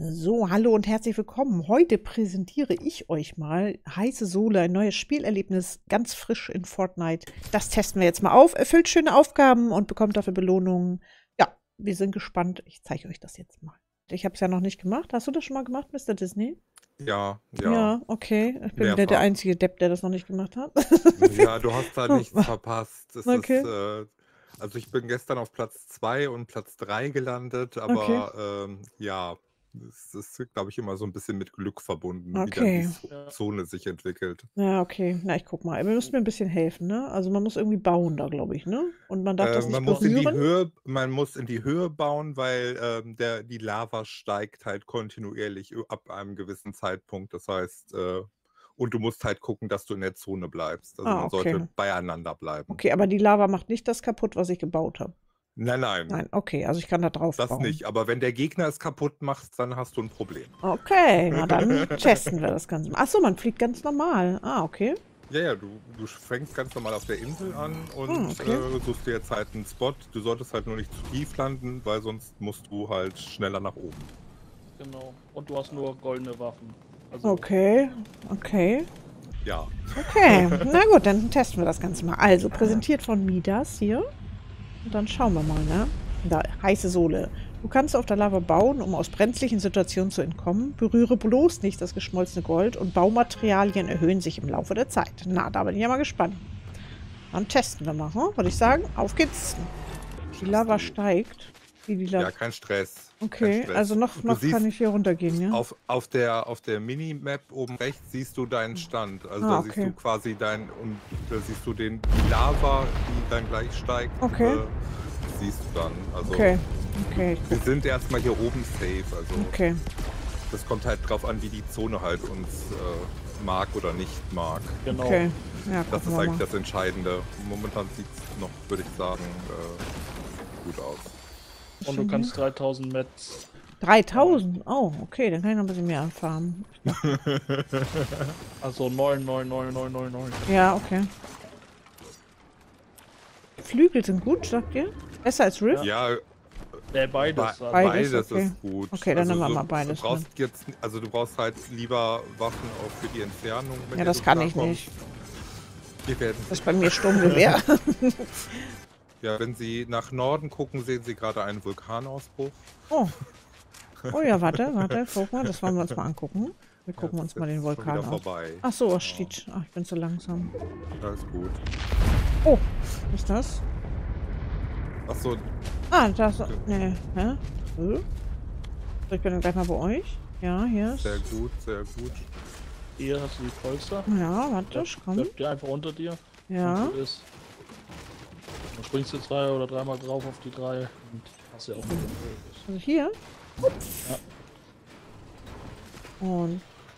So, hallo und herzlich willkommen. Heute präsentiere ich euch mal Heiße Sohle, ein neues Spielerlebnis, ganz frisch in Fortnite. Das testen wir jetzt mal auf. Erfüllt schöne Aufgaben und bekommt dafür Belohnungen. Ja, wir sind gespannt. Ich zeige euch das jetzt mal. Ich habe es ja noch nicht gemacht. Hast du das schon mal gemacht, Mr. Disney? Ja. Ja, okay. Ich bin wieder der Mehrfach. einzige Depp, der das noch nicht gemacht hat. Ja, du hast da nichts verpasst. Okay. Also ich bin gestern auf Platz 2 und Platz 3 gelandet, Okay. aber ja, es ist, glaube ich, immer so ein bisschen mit Glück verbunden, wie dann Okay. die Zone sich entwickelt. Ja, okay. Na, ich guck mal. Wir müssen mir ein bisschen helfen, ne? Also man muss irgendwie bauen da, glaube ich, ne? Und man darf das nicht berühren. Man muss in die Höhe bauen, weil die Lava steigt halt kontinuierlich ab einem gewissen Zeitpunkt. Das heißt, und du musst halt gucken, dass du in der Zone bleibst. Also man Okay. sollte beieinander bleiben. Okay, aber die Lava macht nicht das kaputt, was ich gebaut habe. Nein. Nein, okay, also ich kann da drauf Das bauen. nicht, aber wenn der Gegner es kaputt macht, dann hast du ein Problem. Okay, na dann testen wir das Ganze mal. Achso, man fliegt ganz normal. Ah, okay. Ja, du fängst ganz normal auf der Insel an und okay. suchst dir jetzt halt einen Spot. Du solltest halt nur nicht zu tief landen, weil sonst musst du halt schneller nach oben. Genau. Und du hast nur goldene Waffen. Also Okay. Ja. Okay, na gut, dann testen wir das Ganze mal. Also, präsentiert von Midas hier. Und dann schauen wir mal, ne? Da, heiße Sohle. Du kannst auf der Lava bauen, um aus brenzlichen Situationen zu entkommen. Berühre bloß nicht das geschmolzene Gold und Baumaterialien erhöhen sich im Laufe der Zeit. Na, da bin ich ja mal gespannt. Dann testen wir mal, würde ich sagen. Auf geht's. Die Lava steigt. Wie die Lava. Ja, kein Stress. Okay, kein Stress. also noch kann ich hier runtergehen, ja? Auf der Minimap oben rechts siehst du deinen Stand. Also da siehst du quasi da siehst du die Lava, die dann gleich steigt. Okay. Siehst du dann. Also okay. Wir sind erstmal hier oben safe. Also okay. Das kommt halt drauf an, wie die Zone halt uns mag oder nicht mag. Genau. Okay. Ja, das ist eigentlich das Entscheidende. Momentan sieht es noch, würde ich sagen, gut aus. Und du kannst 3000 Mets. 3000? Oh, okay, dann kann ich noch ein bisschen mehr anfarmen. Also 9. Ja, okay. Flügel sind gut, sagt ihr? Besser als Rift? Ja, beides. Beides okay. ist gut. Okay, dann nehmen wir mal beides. Du brauchst halt lieber Waffen auch für die Entfernung. Ja, das kann ich nicht. Das ist bei mir Sturmgewehr. Ja, wenn Sie nach Norden gucken, sehen Sie gerade einen Vulkanausbruch. Oh. Oh ja, warte. Guck mal, das wollen wir uns mal angucken. Wir gucken uns mal den Vulkan an. Ach so, was steht? Ach, ich bin zu langsam. Das ist gut. Oh, was ist das? Ach so. Ah, das. Nee, hä? Ich bin dann gleich mal bei euch. Ja, hier ist. Sehr gut. Hier hast du die Polster. Ja, warte, komm. Die einfach unter dir. Ja. Dann springst du 2 oder 3 Mal drauf auf die 3 und hast ja auch wieder. Also hier. Ja. Und.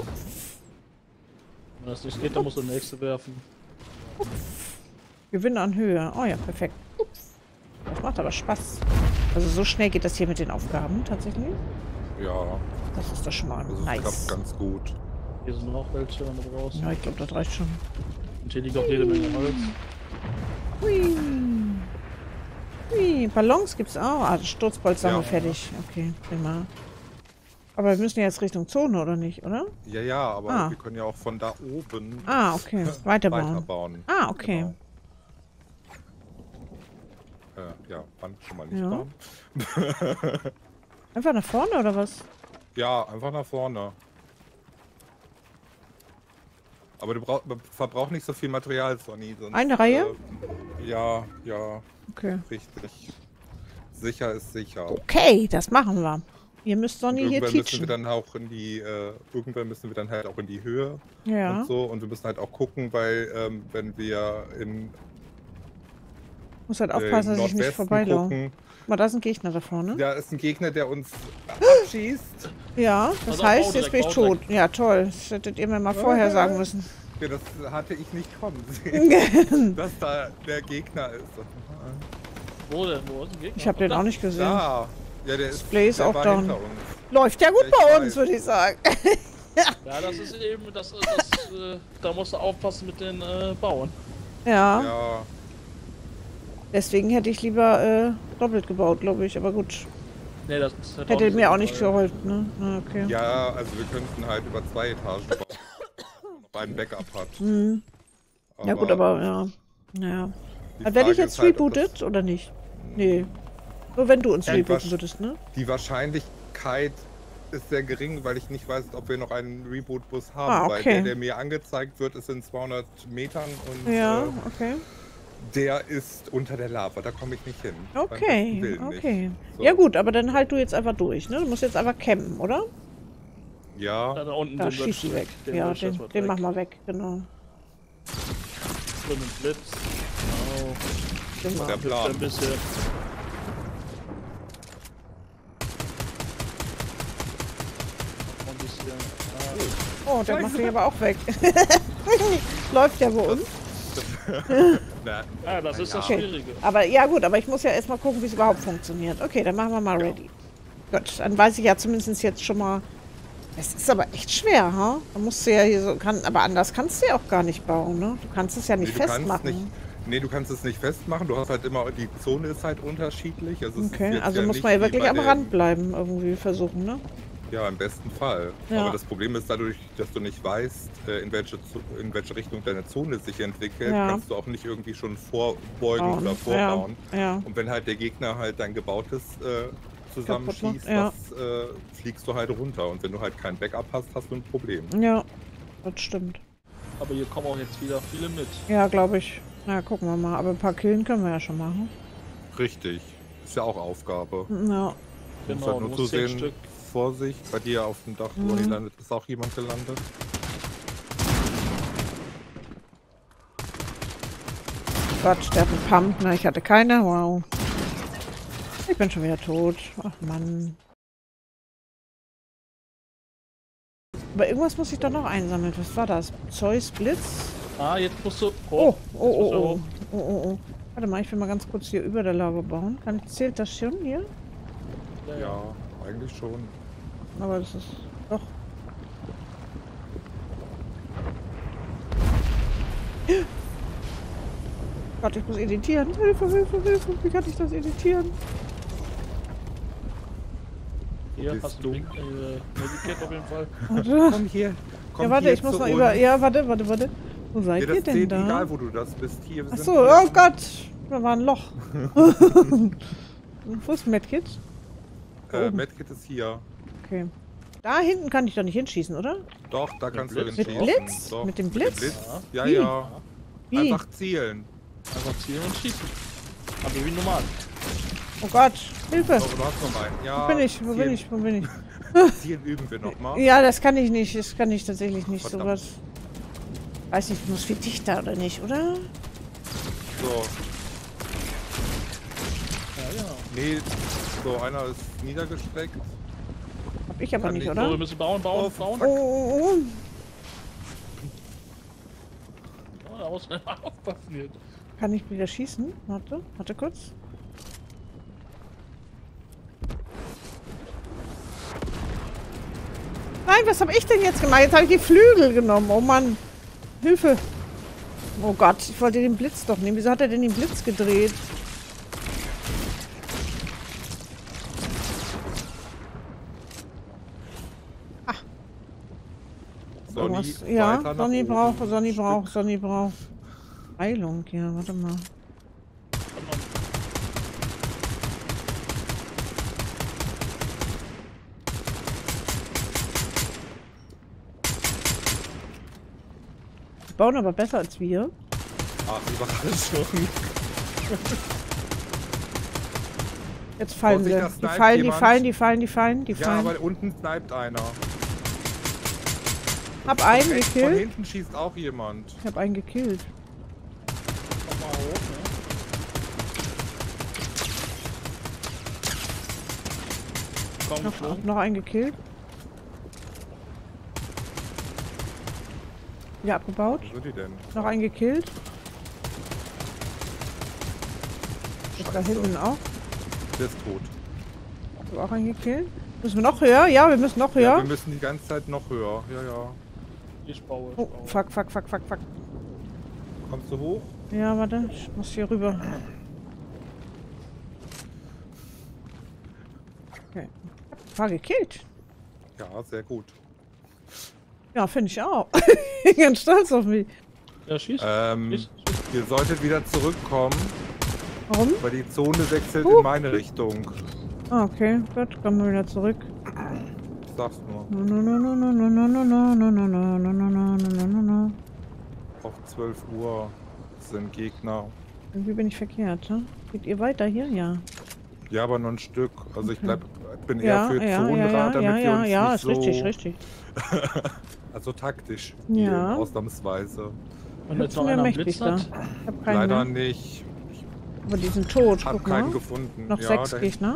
Wenn das nicht geht, dann musst du die nächste werfen. Gewinne an Höhe. Oh ja, perfekt. Das macht aber Spaß. Also so schnell geht das hier mit den Aufgaben tatsächlich. Ja. Das ist doch schon mal nice. Das klappt ganz gut. Hier sind noch welche, wenn du brauchst. Ja, ich glaube, das reicht schon. Und hier liegt auch jede Menge Holz. Hui. Hui. Ballons gibt's auch. Ah, das Sturzbolz haben wir fertig. Okay, prima. Aber wir müssen ja jetzt Richtung Zone, oder nicht, oder? Ja, aber wir können ja auch von da oben okay. Weiterbauen. Ah, okay. Genau. Ja, Wand schon mal nicht bauen. Einfach nach vorne, oder was? Ja, einfach nach vorne. Aber du verbrauchst nicht so viel Material, Sonny. Sonst, eine Reihe? Ja. Okay. Richtig. Sicher ist sicher. Okay, das machen wir. Ihr müsst Sonny hier teachen. Irgendwann müssen wir dann halt auch in die Höhe. Ja. Und so. Und wir müssen halt auch gucken, weil wenn wir muss halt aufpassen, dass ich nicht vorbeilaufe. Mal, da ist ein Gegner da vorne. Da ist ein Gegner, der uns abschießt. Ja, das heißt, jetzt bin ich tot. Ja, toll. Das hättet ihr mir mal vorher sagen müssen. Ja, das hatte ich nicht kommen sehen, dass da der Gegner ist. Wo denn? Wo ist ein Gegner? Ich habe den auch nicht gesehen. Da. Ja, der Display ist auch down. Läuft ja gut bei uns, würde ich sagen. Ja, das ist eben, da musst du aufpassen mit den Bauen. Ja. Deswegen hätte ich lieber doppelt gebaut, glaube ich, aber gut. Nee, das Hätte nicht mir so auch nicht geil. geholfen, ne? Ah, okay. Ja, also wir könnten halt über 2 Etagen bauen, wenn man noch einen Backup hat. Hm. Ja gut, aber ja. Naja. die Werde ich Frage jetzt ist halt, ob rebootet oder nicht? Nee. Nur wenn du uns Ja, rebooten wasch- würdest, ne? die Wahrscheinlichkeit ist sehr gering, weil ich nicht weiß, ob wir noch einen Reboot-Bus haben. Ah, Weil okay. der mir angezeigt wird, ist in 200 Metern und Ja, okay. der ist unter der Lava. Da komme ich nicht hin. Beim besten Okay, Willen okay. nicht. So. Ja gut, aber dann halt du jetzt einfach durch, ne? Du musst jetzt einfach campen, oder? Ja, Da unten Da den schießt du weg. den Ja, würde ich den erstmal weg. machen wir weg, genau. Für den Blitz. Genau. Den der mal. Hüpft Plan. ein bisschen. Noch ein bisschen. Oh, der macht sich aber auch weg. Läuft ja bei uns. na, Ah, das ist das Okay. Schwierige. Aber ja gut, aber ich muss ja erstmal gucken, wie es überhaupt funktioniert. Okay, dann machen wir mal ready. Gut, dann weiß ich ja zumindest jetzt schon mal. Es ist aber echt schwer, ha? Da musst du ja hier so, aber anders kannst du ja auch gar nicht bauen, ne? Du kannst es ja nicht du kannst festmachen. du kannst es nicht festmachen. Du hast halt immer, die Zone ist halt unterschiedlich. Also es ist Okay, jetzt also muss nicht man ja wie wirklich bei am dem- Rand bleiben, irgendwie versuchen, ne? Ja, im besten Fall. Ja. Aber das Problem ist dadurch, dass du nicht weißt, in welche Richtung deine Zone sich entwickelt, Ja. kannst du auch nicht irgendwie schon vorbeugen Bauen. oder vorbauen. Ja. Und wenn halt der Gegner halt dein Gebautes zusammenschießt, ja. fliegst du halt runter. Und wenn du halt kein Backup hast, hast du ein Problem. Ja, das stimmt. Aber hier kommen auch jetzt wieder viele mit. Ja, glaube ich. Na, gucken wir mal. Aber ein paar Killen können wir ja schon machen. Richtig. Ist ja auch Aufgabe. Ja. Du musst Genau, halt du nur musst zu 10 sehen, Stück. Vorsicht, bei dir auf dem Dach, wo die landet, ist auch jemand gelandet. Gott, der hat einen Pump. Na, ich hatte keine. Wow. Ich bin schon wieder tot. Ach Mann. Aber irgendwas muss ich doch noch einsammeln. Was war das? Zeus Blitz? Ah, jetzt musst du. Oh, jetzt oh, musst du oh, hoch. oh, oh, oh. Warte mal, ich will mal ganz kurz hier über der Lava bauen. Zählt das schon hier? Ja, eigentlich schon. Aber das ist doch. Gott, ich muss editieren. Hilfe, Hilfe, Hilfe. Wie kann ich das editieren? Hier Bist hast du du? ein Medikit auf jeden Fall. Warte. Komm hier. Komm Ja, warte, hier ich muss zu mal uns. über. Ja, warte, warte, warte. Wo seid Ja, das ihr denn zählt da? egal, wo du das bist. Hier, wir sind Achso, hier. oh Gott. Da war ein Loch. Wo ist Medkit? oben. Medkit ist hier. Okay. Da hinten kann ich doch nicht hinschießen, oder? Doch, da kannst du Blitz? Mit hinschießen. Blitz? Doch, Mit dem Blitz? Ja, Wie? ja. Wie? Einfach zielen. Einfach zielen und schießen. Aber wie normal. Oh Gott, Hilfe. So, du hast noch einen. Ja, Wo bin ich? Wo bin zielen- ich? Wo bin ich? Zielen üben wir nochmal. Ja, das kann ich nicht. Das kann ich tatsächlich nicht. Verdammt. Sowas. Weiß nicht, muss viel dichter oder nicht, oder? So, Ja, ja. nee, so, einer ist niedergestreckt. Hab ich aber Kann nicht, ich- So, wir oder? müssen bauen, bauen, Oh, bauen. Oh, oh, oh. Ja, da muss man aufpassen jetzt. Kann ich wieder schießen? Warte, warte kurz. Nein, was habe ich denn jetzt gemacht? Jetzt habe ich die Flügel genommen. Oh Mann. Hilfe. Oh Gott, ich wollte den Blitz doch nehmen. Wieso hat er denn den Blitz gedreht? Irgendwas. Ja, Sonny braucht. Heilung, ja, warte mal. Die bauen aber besser als wir. Ach, Überraschung. Jetzt fallen Vorsicht, sie. da Die sniped fallen, die jemand. fallen, die fallen, die fallen, die Ja, fallen. aber unten sniped einer. Hab einen Rechts von gekillt. hinten schießt auch jemand. Ich hab einen gekillt. Komm mal hoch, ne? Komm geflogen. Noch einen gekillt. Ja, abgebaut. Wo sind die denn? Noch einen gekillt. Ist da hinten auch. Der ist tot. Ich hab auch einen gekillt. Müssen wir noch höher? Ja, wir müssen noch Ja, höher. wir müssen die ganze Zeit noch höher. Ja, ja. Ich baue, Oh, fuck, fuck, fuck, fuck, fuck. Kommst du hoch? Ja, warte, ich muss hier rüber. Okay. War gekillt. Ja, sehr gut. Ja, finde ich auch. Ich bin ganz stolz auf mich. Ja, schieß. Ihr solltet wieder zurückkommen, Warum? weil die Zone wechselt in meine Richtung. Ah, okay. Gut, kommen wir wieder zurück. Ich sag's nur. Auf 12 Uhr sind Gegner. Irgendwie bin ich verkehrt, ne? Geht ihr weiter hier? Ja. Ja, aber nur ein Stück. Also ich bin eher Ja, für ja, Zonenrad, damit wir uns nicht ist so... richtig, richtig. Also taktisch Ja. spielen, ausnahmsweise. Und jetzt noch Mir einer mächtig Blitz da. hat. Ich hab keinen Leider mehr. nicht. Aber die sind tot, Ich hab guck keinen mal. gefunden. Noch ja, 6 da Gegner.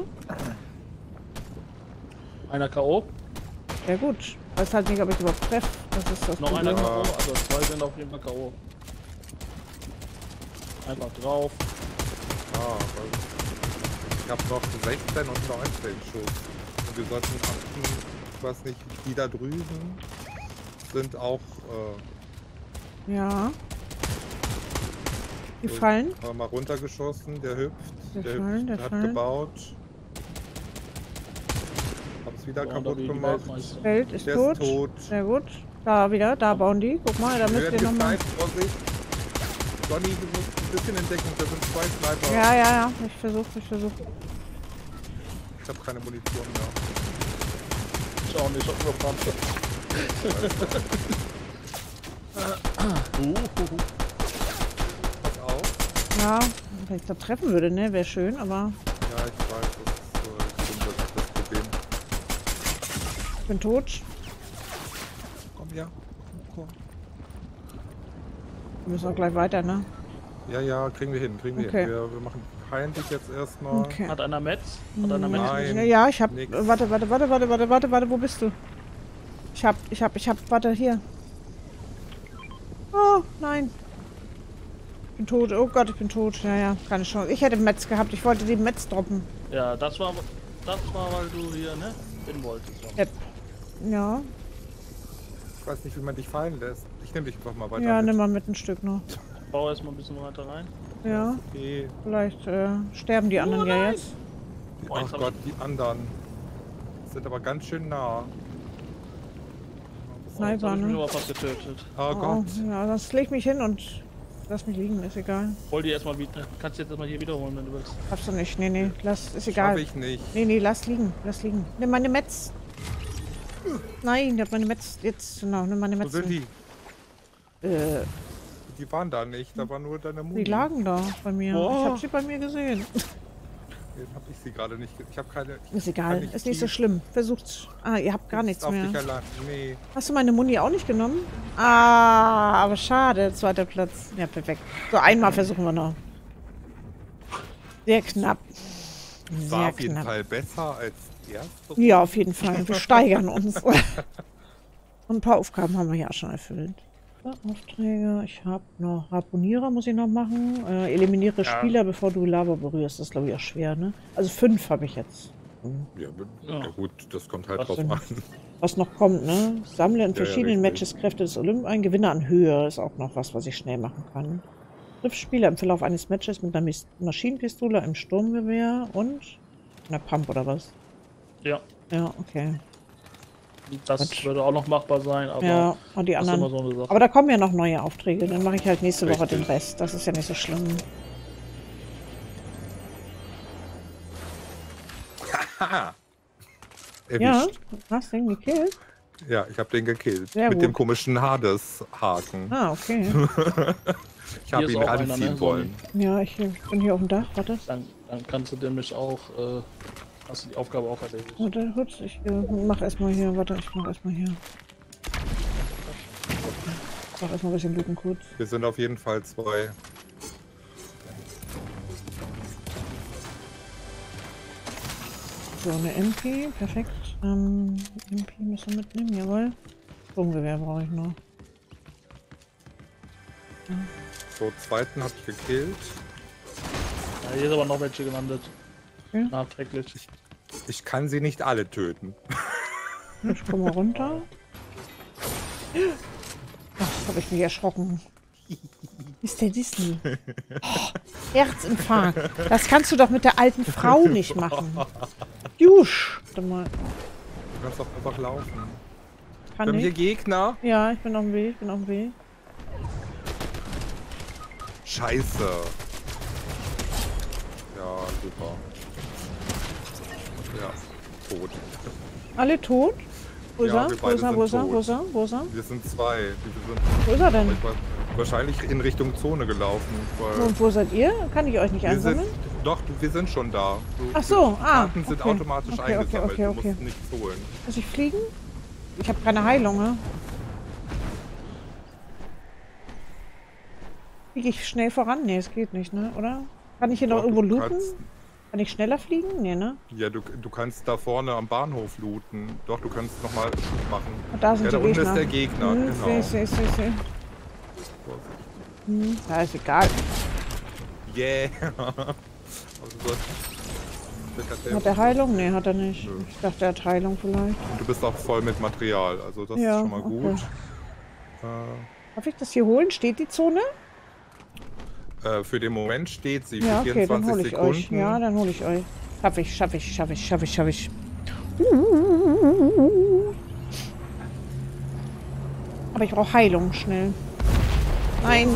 Einer K.O. Sehr gut. Ich weiß halt nicht, ob ich überhaupt treffe. Das ist das Noch einer Problem. K.O. Also 2 sind auf jeden Fall K.O. Einfach drauf. aber ich habe noch 16 und 19 Schuss. Und wir sollten achten, ich weiß nicht, die da drüben sind auch Ja. Die fallen. mal runtergeschossen, der hüpft. Der fallen, der hat fallen. gebaut. Hab's wieder So, kaputt da wie die gemacht. Weltmeister. Feld ist Der tot. ist tot. Sehr gut. Da wieder, da bauen die. Guck mal, da Wir müsst werden ihr nochmal. gezeigt, Vorsicht. Sonny, du musst ein bisschen in Deckung, da sind 2 Sniper. Ja, ja, ja. Ich versuche. Ich habe keine Munition mehr. Ich auch nicht, ich hab nur Panzer. Pass auf. Ja, wenn ich da treffen würde, ne? Wäre schön, aber Ja, ich weiß, das ist das Problem. ich bin tot. Komm her. Komm. Wir müssen auch gleich weiter, ne? Ja, kriegen wir hin, Okay. Wir machen peinlich jetzt erstmal. Okay. Hat einer Metz? Hat einer Metz? Nein. Ja, ich hab. Nix. Warte, wo bist du? Ich hab, warte, hier. Oh, nein. Ich bin tot. Oh Gott, ich bin tot. Ja, keine Chance. Ich hätte Metz gehabt. Ich wollte den Metz droppen. Ja, das war, weil du hier, ne? Hin wolltest. Ja. Ich weiß nicht, wie man dich fallen lässt. Ich nehme dich einfach mal weiter. Ja, mit. nimm mal mit ein Stück noch. Bau erstmal ein bisschen weiter rein. Ja, Okay. vielleicht sterben die anderen ja jetzt. Oh, Ach jetzt hab Gott, die anderen sind aber ganz schön nah. Jetzt Sniper, hab ich mich ne? aber fast getötet. Oh Oh, Gott. ja, sonst leg mich hin und lass mich liegen, ist egal. Hol die erstmal wieder. Kannst du jetzt erstmal hier wiederholen, wenn du willst. Schaffst du nicht. Nee, ist Schaffe egal. ich nicht. Nee, lass liegen. Nimm meine Metz. Nein, ich hab meine Metz jetzt. Genau, nimm meine Wo Metz. sind die? Die Die waren da nicht, da war nur deine Muni. lagen da bei mir. Boah. Ich hab sie bei mir gesehen. Den hab ich sie gerade nicht. Ich habe keine. Ist egal, kann ist nicht so tief schlimm. Versucht's. Ah, ihr habt gar nichts auf mehr. dich allein. Nee. Hast du meine Muni auch nicht genommen? Ah, aber schade. Zweiter Platz. Ja, perfekt. So, einmal versuchen wir noch. Sehr knapp. War Sehr auf jeden knapp. Fall besser als die erste. Ja, auf jeden Fall. Wir steigern uns. Und ein paar Aufgaben haben wir ja schon erfüllt. So, Aufträge. Ich habe noch Harpunierer, muss ich noch machen. Eliminiere Spieler, bevor du Lava berührst. Das ist, glaube ich, auch schwer, ne? Also 5 habe ich jetzt. Ja, gut, das kommt halt Was drauf denn? an. Was noch kommt, ne? Sammle in verschiedenen richtig. Matches Kräfte des Olymp ein. Gewinne an Höhe ist auch noch was ich schnell machen kann. Triff Spieler im Verlauf eines Matches mit einer Maschinenpistole, einem Sturmgewehr und einer Pump oder was? Ja, Ja, okay. das würde auch noch machbar sein, aber Ja, und die das ist immer anderen. so eine Sache. Aber da kommen ja noch neue Aufträge. Dann mache ich halt nächste Woche den Richtig. Rest. Das ist ja nicht so schlimm. Haha. Ja, Erwischt. hast du den gekillt? Ja, ich habe den gekillt. Sehr mit gut. dem komischen Hades-Haken. Ah, okay. Ich habe Hier ist ihn auch einer, anziehen ne? wollen. Ja, ich bin hier auf dem Dach. Warte. Dann kannst du nämlich auch, hast du die Aufgabe auch erledigt. Warte, kurz. Ich mach erstmal hier. Warte, ich mach erstmal hier. Ich mach erstmal ein bisschen Lücken kurz. Wir sind auf jeden Fall 2. So, eine MP. Perfekt. MP müssen wir mitnehmen, jawohl. Sturmgewehr brauche ich noch. So, zweiten habe ich gekillt. Ja, hier ist aber noch welche gelandet. Okay. Nachträglich. Ich kann sie nicht alle töten. Ich komm mal runter. Ach, habe ich mich erschrocken. Mr. Disney. Oh, Herzinfarkt. Das kannst du doch mit der alten Frau nicht machen. Jusch. Warte mal. kannst auch einfach laufen. Wir Kann haben hier ich? Gegner. Ja, ich bin auf dem Weg, ich bin auf dem Weg. Scheiße. Ja, super. Ja, tot. Alle tot? Wo ist Ja, er? wir Wo ist beide er? Wo sind ist er? Wo tot. ist er? Wo ist er? Wir sind zwei. Wo ist er denn? Ich war wahrscheinlich in Richtung Zone gelaufen. Weil Und wo seid ihr? Kann ich euch nicht wir sind, einsammeln? doch, wir sind schon da. Ach so, die ah, Karten sind okay. automatisch Okay, okay, eingesammelt. okay, Du okay. musst nichts holen. Muss ich fliegen? Ich habe keine Heilung, ne? Fliege ich schnell voran? Nee, es geht nicht, ne? Oder? Kann ich hier noch Doch, irgendwo du looten? kannst- Kann ich schneller fliegen? Nee, ne? Ja, du kannst da vorne am Bahnhof looten. Doch, du kannst nochmal machen. Und da sind Ja, da die unten Gegner. ist der Gegner, Hm, genau. seh. Vorsicht. Ja, ist egal. Yeah. Also, Hat er Heilung? Nee, hat er nicht. Nö. Ich dachte, er hat Heilung vielleicht. du bist auch voll mit Material, also das Ja, ist schon mal okay. gut. Darf ich das hier holen? Steht die Zone? Für den Moment steht sie Ja, für okay, dann 24 hole ich Sekunden. euch. Ja, dann hole ich euch. Schaff ich. Aber ich brauche Heilung schnell. Nein.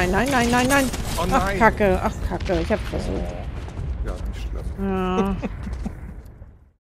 Oh Ach, nein. Kacke. Ich hab's versucht. Ja, nicht schlimm. Ja.